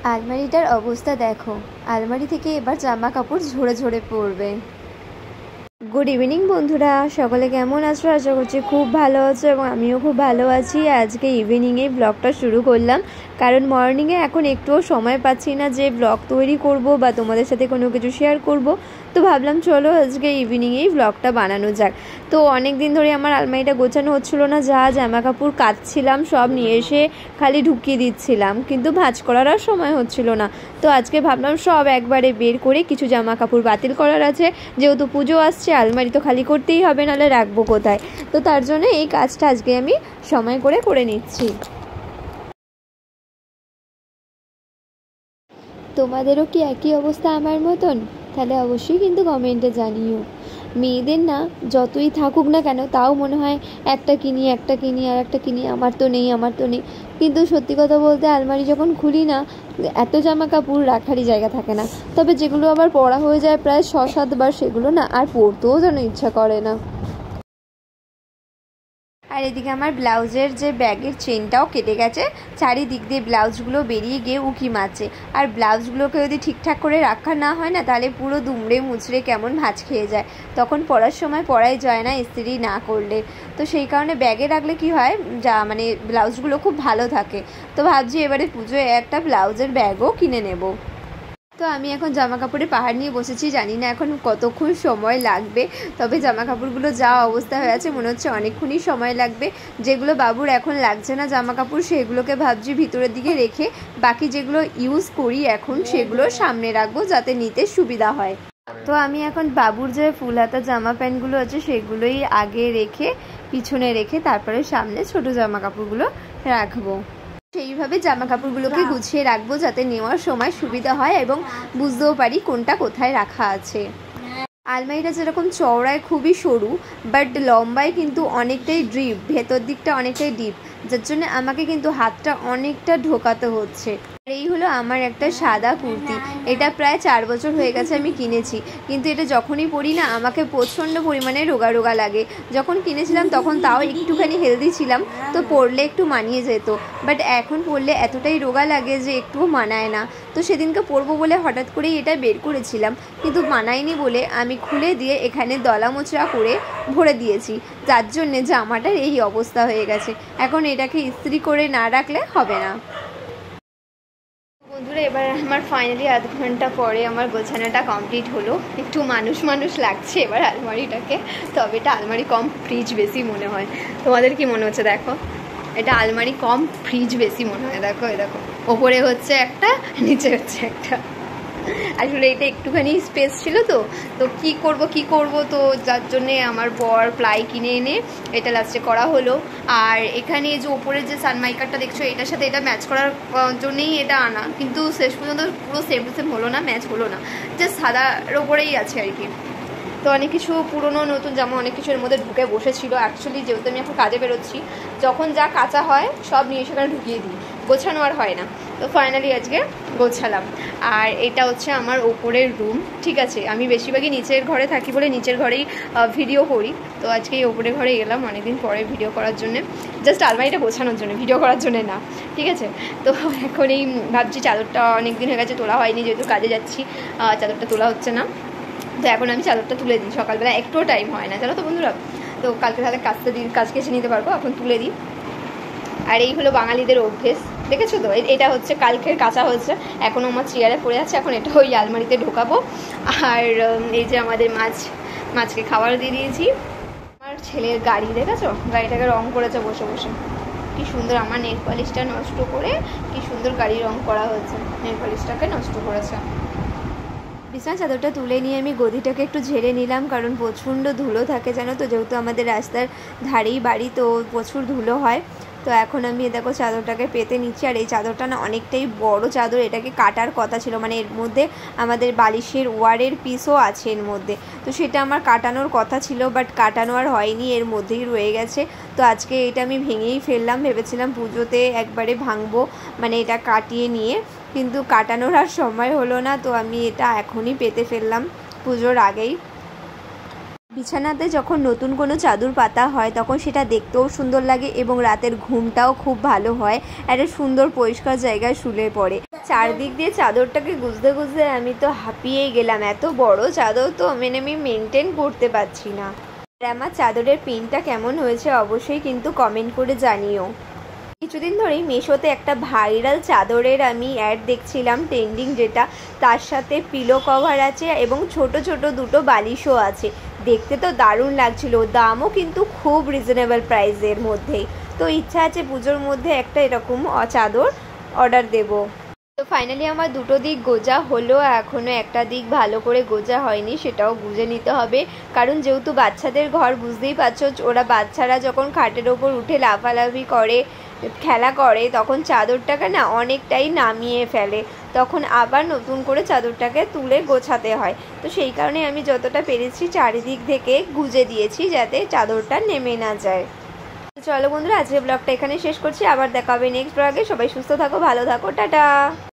আলমারিটার অবস্থা দেখো, আলমারি থেকে এবার জামা কাপড় ঝরে ঝরে পড়বে। গুড ইভিনিং বন্ধুরা, সকলে কেমন আছো? আশা করছি খুব ভালো আছো এবং আমিও খুব ভালো আছি। আজকে ইভিনিংয়ে ব্লগটা শুরু করলাম, কারণ মর্নিংয়ে এখন একটুও সময় পাচ্ছি না যে ব্লগ তৈরি করব বা তোমাদের সাথে কোনো কিছু শেয়ার করব। তো ভাবলাম চলো আজকে ইভিনিংয়েই ব্লগটা বানানো যাক। তো অনেক দিন ধরে আমার আলমারিটা গোছানো হচ্ছিল না, যা জামা কাপড় কাচছিলাম সব নিয়ে এসে খালি ঢুকিয়ে দিচ্ছিলাম, কিন্তু ভাঁজ করার আর সময় হচ্ছিল না। তো আজকে ভাবলাম সব একবারে বের করে, কিছু জামা কাপড় বাতিল করার আছে, যেহেতু পুজো আসছে আলমারি তো খালি করতেই হবে, নাহলে রাখবো কোথায়। তো তার জন্য এই কাজটা আজকে আমি সময় করে নিচ্ছি। তোমাদেরও কি একই অবস্থা আমার মতন? তাহলে অবশ্যই কিন্তু কমেন্টে জানিও। মেয়েদের না যতই থাকুক না কেন, তাও মনে হয় একটা কিনি আর একটা কিনি, আমার তো নেই। কিন্তু সত্যি কথা বলতে আলমারি যখন খুলি না, এত জামা কাপড় রাখারই জায়গা থাকে না। তবে যেগুলো আবার পরা হয়ে যায় প্রায় 6-7 বার, সেগুলো না আর পরতেও যেন ইচ্ছা করে না। আর এদিকে আমার ব্লাউজের যে ব্যাগের চেনটাও কেটে গেছে, চারিদিক দিয়ে ব্লাউজগুলো বেরিয়ে গিয়ে উকি মারছে। আর ব্লাউজগুলোকে যদি ঠিকঠাক করে রাখা না হয় না, তাহলে পুরো দুমড়ে মুচড়ে কেমন ভাঁজ খেয়ে যায়, তখন পরার সময় পরাই যায় না ইস্ত্রি না করলে। তো সেই কারণে ব্যাগে রাখলে কি হয়, যা মানে ব্লাউজগুলো খুব ভালো থাকে। তো ভাবছি এবারে পুজোয় একটা ব্লাউজের ব্যাগও কিনে নেব। তো আমি এখন জামা কাপড়ে পাহাড় নিয়ে বসেছি, জানি না এখন কতক্ষণ সময় লাগবে। তবে জামা কাপড়গুলো যা অবস্থা হয়ে আছে মনে হচ্ছে অনেকক্ষণই সময় লাগবে। যেগুলো বাবুর এখন লাগছে না জামা কাপড়, সেগুলোকে ভাবছি ভিতরের দিকে রেখে বাকি যেগুলো ইউজ করি এখন সেগুলো সামনে রাখবো, যাতে নিতে সুবিধা হয়। তো আমি এখন বাবুর যে ফুল হাতা জামা প্যান্টগুলো আছে সেগুলোই আগে রেখে, পিছনে রেখে তারপরে সামনে ছোট জামা কাপড়গুলো রাখবো। সেইভাবে জামা কাপড়গুলোকে গুছিয়ে রাখবো, যাতে নেওয়ার সময় সুবিধা হয় এবং বুঝতেও পারি কোনটা কোথায় রাখা আছে। আলমারিটা যেরকম চওড়ায় খুবই সরু, বাট লম্বায় কিন্তু অনেকটাই ডিপ, ভেতর দিকটা অনেকটাই ডিপ, যার জন্য আমাকে কিন্তু হাতটা অনেকটা ঢোকাতে হচ্ছে। আর এই হলো আমার একটা সাদা কুর্তি, এটা প্রায় 4 বছর হয়ে গেছে আমি কিনেছি, কিন্তু এটা যখনই পরি না আমাকে প্রচণ্ড পরিমাণে রোগা লাগে। যখন কিনেছিলাম তখন তাও একটুখানি হেলদি ছিলাম, তো পরলে একটু মানিয়ে যেত, বাট এখন পরলে এতটাই রোগা লাগে যে একটুও মানায় না। তো সেদিনকে পরবো বলে হঠাৎ করেই এটা বের করেছিলাম, কিন্তু মানায়নি বলে আমি খুলে দিয়ে এখানে দলা মোচড়া করে ভরে দিয়েছি, যার জন্যে জামাটার এই অবস্থা হয়ে গেছে। এখন এটাকে ইস্ত্রি করে না রাখলে হবে না। বন্ধুরা, এবার আমার ফাইনালি আধ ঘন্টা পরে আমার গোছানোটা কমপ্লিট হলো। একটু মানুষ লাগছে এবার আলমারিটাকে, তবে এটা আলমারি কম ফ্রিজ বেশি মনে হয়। তোমাদের কি মনে হচ্ছে? দেখো, এটা আলমারি কম ফ্রিজ বেশি মনে হয়। দেখো দেখো, ওপরে হচ্ছে একটা, নিচে হচ্ছে একটা। আসলে এটা একটুখানি স্পেস ছিল, তো কি করব, তো যার জন্যে আমার বর প্লাই কিনে এনে এটা লাস্টে করা হলো। আর এখানে যে ওপরের যে সানমাইকারটা দেখছো, এটার সাথে এটা ম্যাচ করার জন্যেই এটা আনা, কিন্তু শেষ পর্যন্ত পুরো সেম হলো না, ম্যাচ হলো না, জাস্ট সাদার ওপরেই আছে আর কি। তো অনেক কিছু পুরনো নতুন জামা অনেক কিছু এর মধ্যে ঢুকে বসেছিল। অ্যাকচুয়ালি যেহেতু আমি এখন কাজে বেরোচ্ছি, যখন যা কাঁচা হয় সব নিয়ে সেখানে ঢুকিয়ে দিই, গোছানো আর হয় না। তো ফাইনালি আজকে গোছালাম। আর এটা হচ্ছে আমার ওপরের রুম, ঠিক আছে। আমি বেশিরভাগই নিচের ঘরে থাকি বলে নিচের ঘরেই ভিডিও করি। তো আজকে এই ওপরের ঘরে এলাম অনেকদিন পরে ভিডিও করার জন্য, জাস্ট আলমারিটা গোছানোর জন্য, ভিডিও করার জন্য না, ঠিক আছে। তো এখন এই ভাবছি চাদরটা অনেক দিন হয়ে গেছে তোলা হয়নি, যেহেতু কাজে যাচ্ছি চাদরটা তোলা হচ্ছে না। তো এখন আমি চাদরটা তুলে দিই, সকালবেলা একটুও টাইম হয় না, জানো তো বন্ধুরা। তো কালকে তাহলে কাজ কেসে নিতে পারবো, এখন তুলে দিই। আর এই হলো বাঙালিদের অভ্যেস, দেখেছো তো। এটা হচ্ছে কালকের কাঁচা হয়েছে, এখনও আমার চেয়ারে পড়ে আছে, এখন এটা ওই আলমারিতে ঢোকাবো। আর এই যে আমাদের মাছকে খাবার দিয়ে দিয়েছি। আমার ছেলের গাড়ি দেখেছো, গাড়িটাকে রং করেছে বসে বসে, কি সুন্দর। আমার নেল পলিশটা নষ্ট করে কি সুন্দর গাড়ি রং করা হয়েছে, নেল পলিশটাকে নষ্ট করেছে। বিছানা চাদরটা তুলে নিয়ে আমি গদিটাকে একটু ঝেড়ে নিলাম, কারণ প্রচণ্ড ধুলো থাকে জানো তো, যেহেতু আমাদের রাস্তার ধারেই বাড়ি, তো প্রচুর ধুলো হয়। তো এখন আমি দেখো চাদরটাকে পেতে নিচ্ছি। আর এই চাদরটা না অনেকটাই বড় চাদর, এটাকে কাটার কথা ছিল, মানে এর মধ্যে আমাদের বালিশের ওয়ারের পিসও আছে এর মধ্যে, তো সেটা আমার কাটানোর কথা ছিল, বাট কাটানো আর হয়নি, এর মধ্যেই রয়ে গেছে। তো আজকে এটা আমি ভেঙেই ফেললাম, ভেবেছিলাম পুজোতে একবারে ভাঙবো, মানে এটা কাটিয়ে নিয়ে, কিন্তু কাটানোর আর সময় হলো না। তো আমি এটা এখনই পেতে ফেললাম পুজোর আগেই। বিছানাতে যখন নতুন কোনো চাদর পাতা হয় তখন সেটা দেখতেও সুন্দর লাগে এবং রাতের ঘুমটাও খুব ভালো হয়, একটা সুন্দর পরিষ্কার জায়গায় শুলে পড়ে। চারদিক দিয়ে চাদরটাকে গুজতে গুজতে আমি তো হাঁপিয়েই গেলাম। এত বড় চাদর তো মানে আমি মেনটেন করতে পারছি না। আর আমার চাদরের পিনটা কেমন হয়েছে অবশ্যই কিন্তু কমেন্ট করে জানিও। কিছুদিন ধরেই মিশোতে একটা ভাইরাল চাদরের আমি অ্যাড দেখছিলাম, ট্রেন্ডিং যেটা, তার সাথে পিলো কভার আছে এবং ছোট ছোট দুটো বালিশও আছে। দেখতে তো দারুণ লাগছিল, দামও কিন্তু খুব রিজনেবল প্রাইসের মধ্যেই। তো ইচ্ছা আছে পুজোর মধ্যে একটা এরকম চাদর অর্ডার দেবো। তো ফাইনালি আমার দুটো দিক গোজা হলো, এখনও একটা দিক ভালো করে গোজা হয়নি, সেটাও গুজে নিতে হবে। কারণ যেহেতু বাচ্চাদের ঘর, বুঝতেই পারছো, ওরা বাচ্চারা যখন খাটের ওপর উঠে লাফালাফি করে, খেলা করে, তখন চাদরটাকে না অনেকটাই নামিয়ে ফেলে, তখন আবার নতুন করে চাদরটাকে তুলে গোছাতে হয়। তো সেই কারণে আমি যতটা পেরেছি চারিদিক থেকে গুজে দিয়েছি যাতে চাদরটা নেমে না যায়। চলো বন্ধুরা, আজকের ব্লগটা এখানে শেষ করছি, আবার দেখা হবে নেক্সট ব্লগে। সবাই সুস্থ থাকো, ভালো থাকো, টাটা।